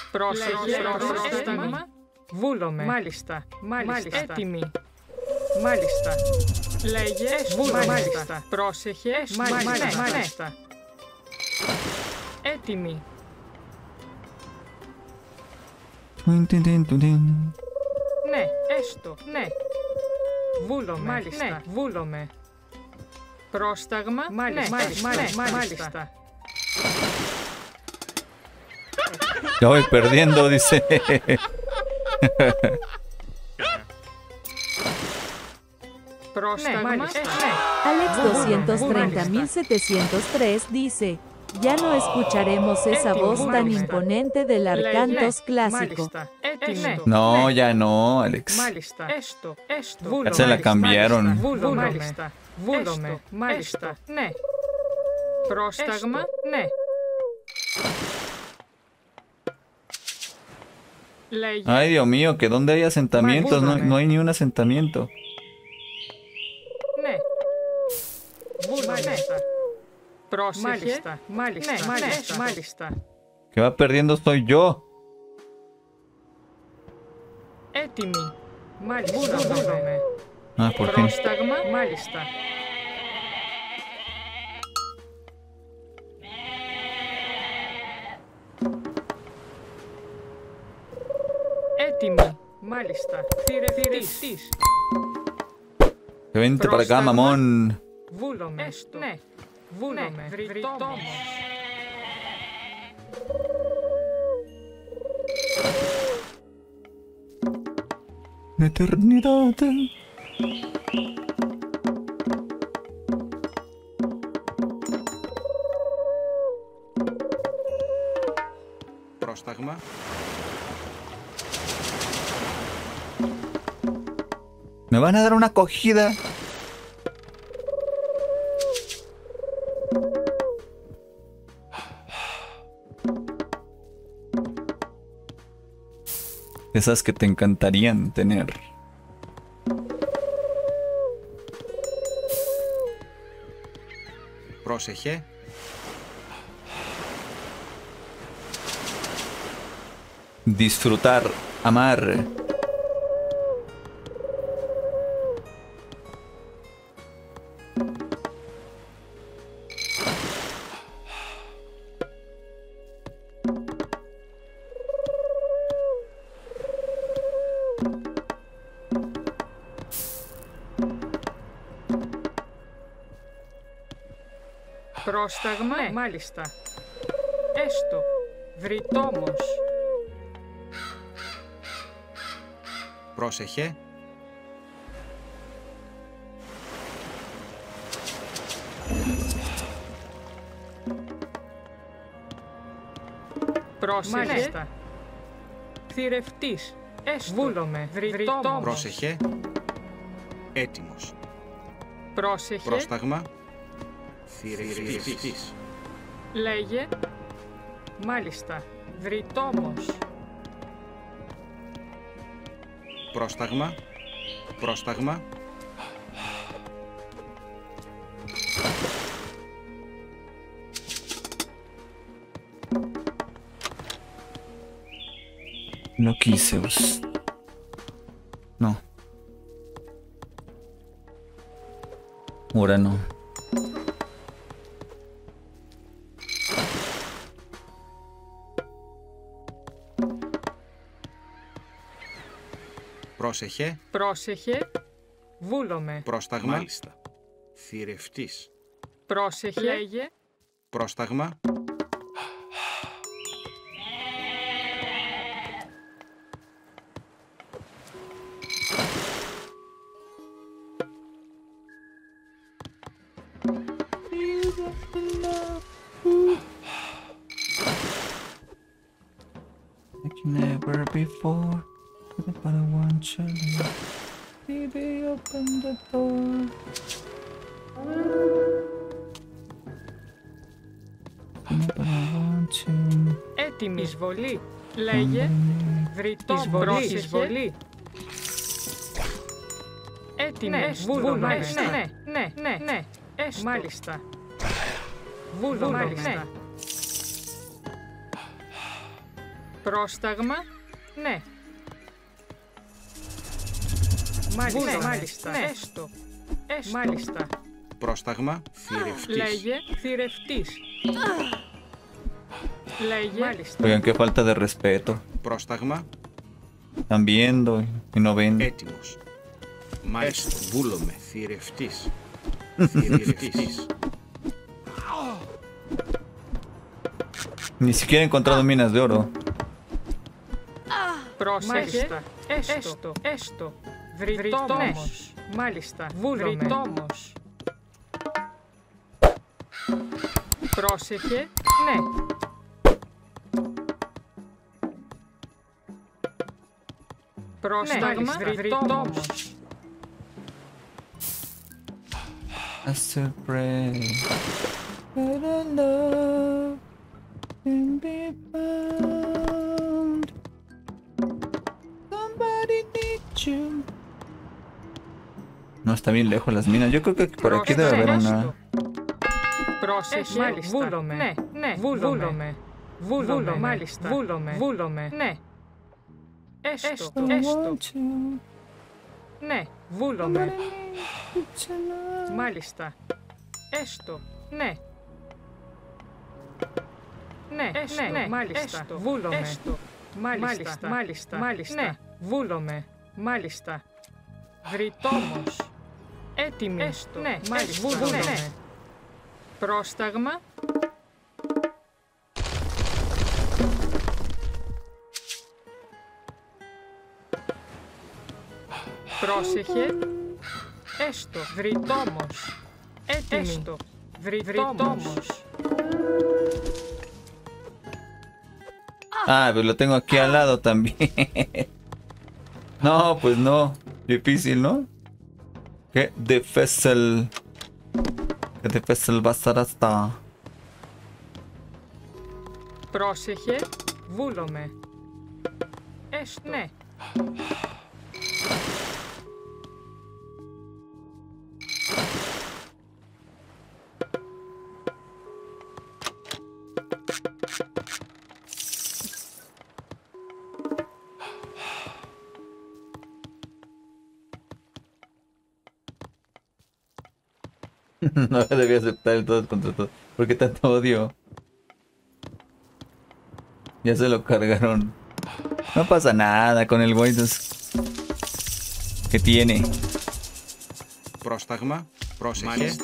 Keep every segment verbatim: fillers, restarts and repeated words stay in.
Πρόσεχε, πρόσταγμα. Βούλομαι. Μάλιστα, μάλιστα. Έτοιμη. Μάλιστα. Λέγε, βούλομαι. Μάλιστα. Πρόσεχε, μάλιστα. Μάλιστα. Έτοιμη. Ναι, έστω, ναι. Βούλομαι, μάλιστα. Ναι, βούλομαι. Πρόσταγμα, μάλιστα, ναι, μάλιστα, μάλιστα. Ya voy perdiendo, dice. Πρόσταγμα, ναι, ναι. Alex doscientos treinta mil setecientos tres dice: ya no escucharemos esa voz tan imponente del Arcantos clásico. No, ya no, Alex. Ya se la cambiaron. Βούλομαι, μάλιστα, ναι. Πρόσταγμα, ναι. Ay, Dios mío, que donde hay asentamientos, no, no hay ni un asentamiento. Ναι. Μάλιστα. Πρόσεχε. Μάλιστα, μάλιστα, ναι, μάλιστα, μάλιστα. Que va perdiendo soy yo. Έτοιμη. Μάλιστα, βούλομαι. Ah, por fin. Πρόσταγμα, μάλιστα. Έτοιμη, μάλιστα. Θηρευτής. Que vente para acá, mamón. Βούλομαι, έστω. Ναι. Βούλομαι, βρυτόμος. La eternidad. Πρόσταγμα. Me van a dar una acogida. Esas que te encantarían tener. Πρόσεχε. Disfrutar, amar. Πρόσταγμα, ναι, μάλιστα. Έστω. Βρυτόμος. Πρόσεχε. Πρόσεχε. Μάλιστα. Θηρευτής. Έστω. Βούλομαι. Βρυτόμος. Πρόσεχε. Έτοιμος. Πρόσεχε. Πρόσταγμα. Θηρευτής. Λέγε. Μάλιστα. Βρυτόμος. Πρόσταγμα. Πρόσταγμα. No quise. Pues. No. Ahora no. Πρόσεχε. Πρόσεχε. Βούλομαι. Πρόσταγμα. Μάλιστα. Θηρευτής. Πρόσεχε. Λέγε. Πρόσταγμα. Like never before. But I want you. Baby, open the door. But I want you. Έτοιμη. Εισβολή. Λέγε. Βρυτόμος. Εισβολή. Εισβολή. Έτοιμη. Ναι, βούλομαι. Ναι, ναι, ναι, ναι, ναι. Έστω. Μάλιστα. Βούλομαι. Μάλιστα. Ναι. Πρόσταγμα. Ναι. Μάλιστα. Ναι, μάλιστα. Ναι. Έστω. Έστω. Μάλιστα. Πρόσταγμα. Θηρευτής. Λέγε θηρευτής. Λέγε. Μάλιστα. Oigan, qué falta de respeto. Πρόσταγμα. Están viendo y no ven. Έτοιμος. Μάλιστα. Βούλομαι. Θηρευτής. Θηρευτής. Ni siquiera he encontrado minas de oro. Πρόσεχε. Έστω. Έστω. Βρυτόμος. Μάλιστα. Βούλομαι. Βρυτόμος. Πρόσεχε. Ναι. Πρόσταγμα. Βρυτόμος. I still pray that a love can be found. Somebody needs you. No, está bien lejos las minas. Yo creo que por aquí debe haber una. Πρόσεχε. Μάλιστα. Βούλομαι. Ναι, ναι. Βούλομαι. Βούλομαι. Μάλιστα. Βούλομαι. Βούλομαι. Ναι. Έστω. Έστω. Ναι. Βούλομαι. Μάλιστα. Έστω. Ναι. Ναι. Έστω. Ναι. Μάλιστα. Βούλομαι. Έστω. Μάλιστα. Μάλιστα. Μάλιστα. Ναι. Βούλομαι. Μάλιστα. Βρυτόμος. Έτοιμη. Έστω. Ναι. Μάλιστα. Βούλομαι. Ναι. Πρόσταγμα. Πρόσεχε. Έστω. Βρυτόμος. Έτοιμη. Έστω. Βρυτόμος. Ah, pero lo tengo aquí al lado también. No, pues no. Difícil, ¿no? ¿Qué difícil? ¿Qué difícil va a ser hasta? Πρόσεχε. Βούλομαι. Έστω. Ναι. No debía aceptar el todos contra todos. ¿Por qué tanto odio? Ya se lo cargaron. No pasa nada con el güey que tiene. Πρόσταγμα. Πρόσεχε. Μάλιστα.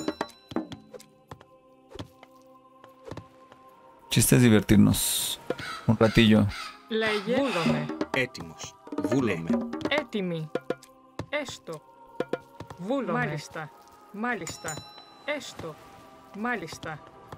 Chiste es divertirnos. Un ratillo. Λέγε. Βούλομαι. Έτοιμος. Βούλομαι. Έτοιμη. Έστω. Βούλομαι. Μάλιστα. Μάλιστα. Έστω. Μάλιστα.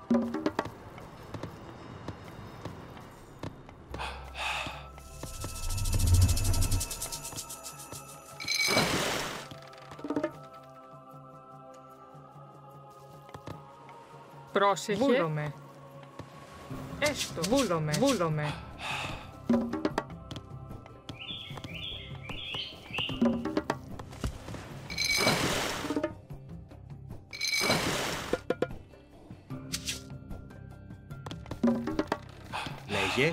Πρόσεχε. Βούλομαι. Έστω. Βούλομαι. Βούλομαι. Λέγε.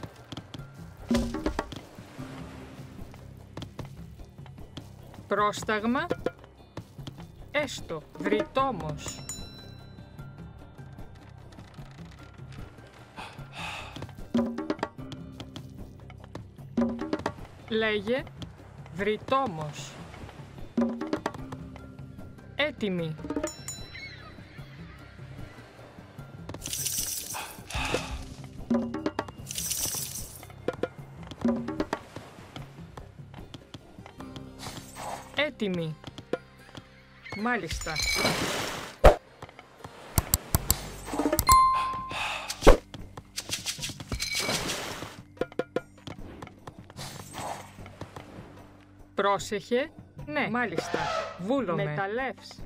Πρόσταγμα. Έστω. Βρυτόμος. Λέγε. Βρυτόμος. Έτοιμη. Έτοιμη. Μάλιστα. Πρόσεχε. Ναι. Μάλιστα. Βούλομαι. Μεταλλεύς.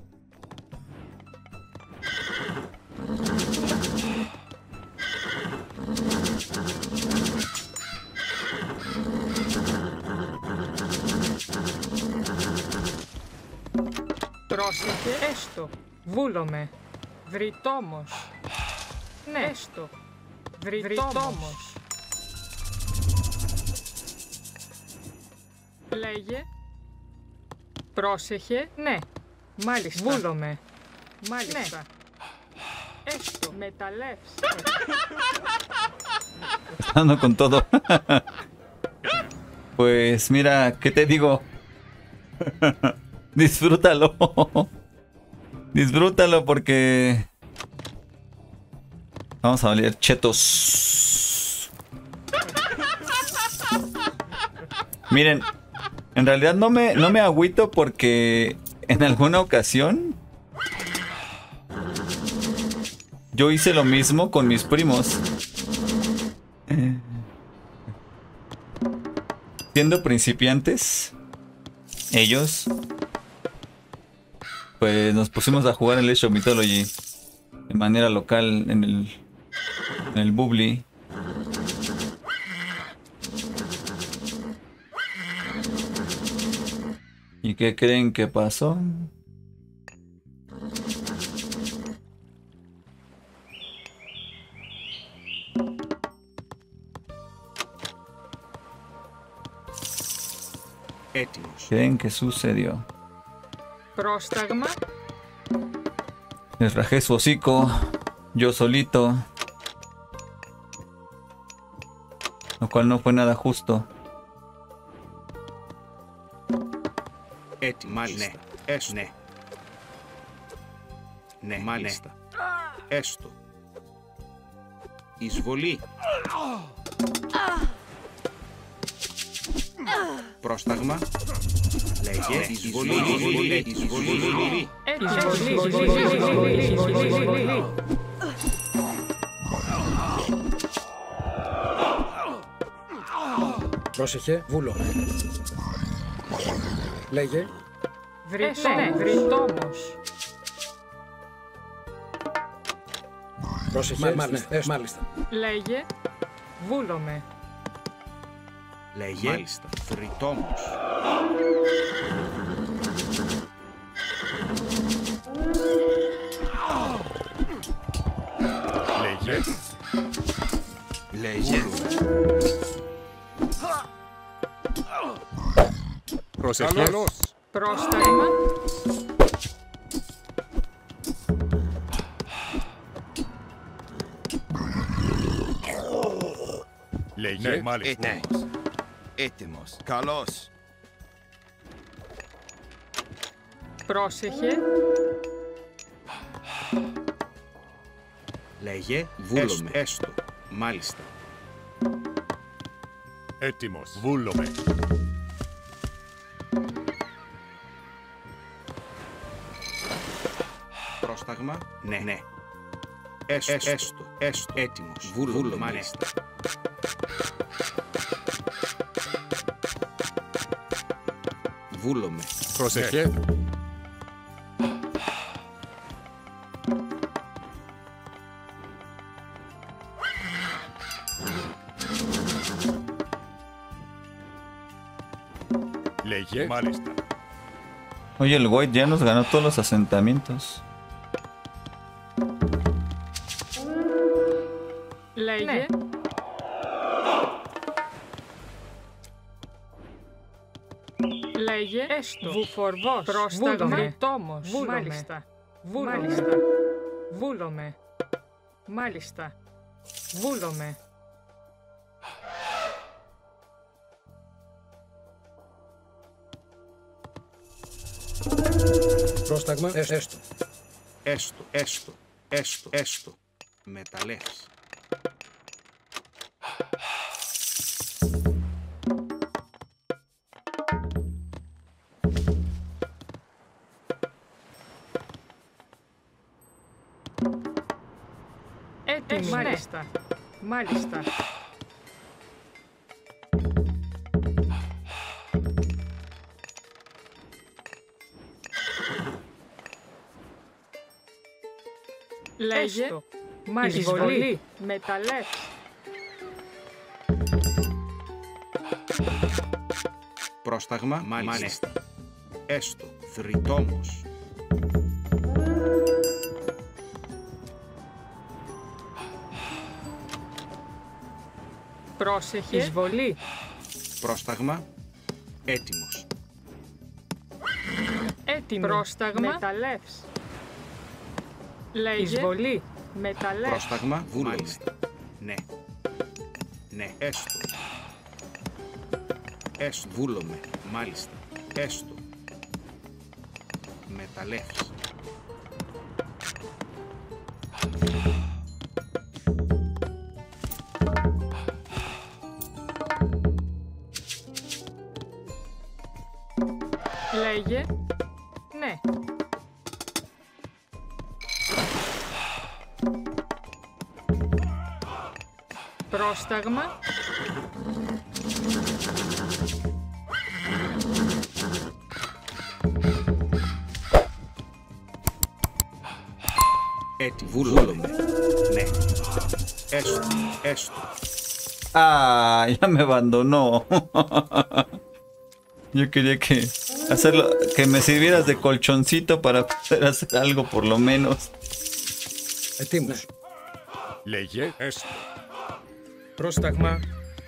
Πρόσεχε. Έστω. Βούλομαι. Βρυτόμος. Ναι. Έστω. Βρυτόμος. Λέγε. Πρόσεχε. Ναι. Μάλιστα. Βούλομαι. Μάλιστα. Ναι. Έστω. Μεταλλεύς. Ando con todo. Pues mira, ¿qué te digo? Disfrútalo. Disfrútalo porque vamos a valer chetos. Miren, en realidad no me, no me agüito porque en alguna ocasión yo hice lo mismo con mis primos. Siendo principiantes, ellos, pues nos pusimos a jugar el Age of Mythology de manera local en el, en el Bubbly. ¿Y qué creen que pasó? Έτοιμος. ¿Creen que sucedió? Πρόσταγμα. Les rajé su hocico, yo solito. Lo cual no fue nada justo. Έτοιμος. Μάλιστα. Ναι. Έστω. Ναι. Ναι. Μάλιστα. Έστω. Εισβολή. Πρόσταγμα. Λέγε. Εισβολή. Εισβολή. Εισβολή. Πρόσεχε, βούλο. Λέγε. Βρυτόμος. Πρόσεχε, μάλιστα. Μάλιστα. Λέγε. Βούλομαι. Λέγε. Μάλιστα. Φρυτόμος. Λέγε. Λέγε. Προσεχέ. Πρόσταγμα. Λέγε. Ναι, μάλιστα. Έτοιμος. Έτοιμος. Καλώς. Πρόσεχε. Λέγε. Βούλομαι. Έστω. Μάλιστα. Έτοιμος. Βούλομαι. Πρόσταγμα. Ναι. Ναι. Έστω. Έστω. Έστω. Έτοιμος. Βούλομαι. Μάλιστα. Βούλομαι. Προσεχέ. Λέγε. Μάλιστα. Oye, el Void ya nos ganó todos los asentamientos. Λέγε. Λέγε. Έστω. Βουφορβός. Πρόσταγμα. Βρυτόμος. Μάλιστα. Μάλιστα. Βούλομαι. Μάλιστα. Βούλομαι. Πρόσταγμα, ε, έστω. Έστω. Έστω. Έστω. Έστω. Μεταλλεύς. Έτοιμη. Μάλιστα. Μάλιστα. Λέγε. Μάλιστα. Εισβολή. Μεταλλεύς. Πρόσταγμα. Μάλιστα. Έστω. Θρητόμος. Πρόσεχε. Εισβολή. Πρόσταγμα. Έτοιμος. Έτοιμο. Πρόσταγμα. Μεταλλεύς. Λέγε. Εισβολή. Μεταλλεύς. Πρόσταγμα. Βούλομαι. Ναι. Ναι. Έστω. Έστω. Βούλομαι. Μάλιστα. Έστω. Μεταλλεύς. Λέγε. Ναι. Πρόσταγμα. Έτοιμο. Βούλομαι. Ναι. Έστω. Έστω. Ah, ya me abandonó. Yo quería que hacerlo, que me sirvieras de colchoncito para poder hacer algo por lo menos. Ετοίμος. Λέγε. Έστω. Πρόσταγμα.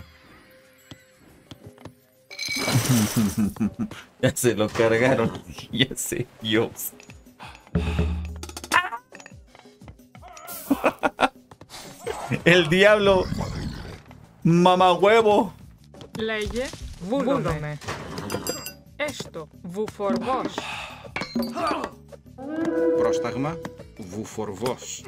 Ya se lo cargaron. Ya sé, Dios. El diablo. Mamá huevo. Λέγε. Βούλομαι. Έστω. Βουφορβός. Πρόσταγμα. Βουφορβός.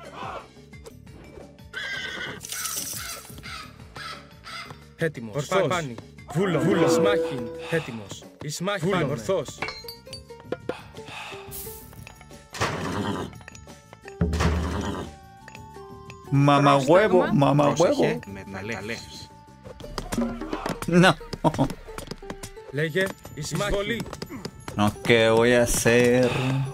Έτοιμος. Ορθός. Πάνι. Βούλο. Βούλο. Ισμάχιν. Έτοιμος. Ισμάχιν. Βούλο. Ορθός. Mamá huevo. Mamá huevo. Πρόσεχε. Μεταλλεύς. No. Λέγε. Εισβολή. No, ¿qué voy a hacer?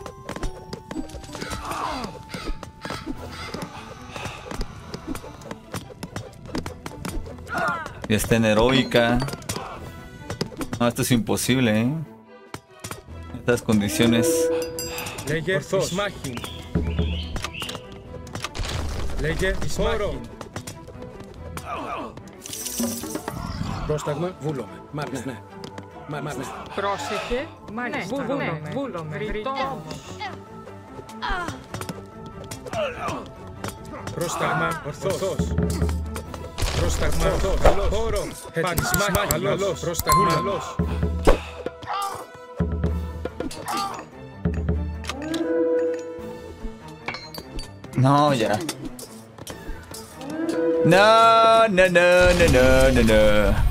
Y está en heroica. No, esto es imposible, ¿eh? Estas condiciones. Λέγε. Ορθός. Ισμάχιν. Λέγε. Ισμάχιν. Πρόσταγμα. Βούλομαι. Μάλιστα. Ναι. Μα- Μάλιστα. Πρόσεχε. Μάλιστα. Ναι. Βούλομαι. Βούλομαι. Ρητόμος. Πρόσταγμα. Ορθός. Πρόσταγμα. Ορθός. Χώρο. Πάνι. Ισμάχιν. Καλός. Πρόσταγμα. Καλός. No, ya. No, no, no, no, no, no, no.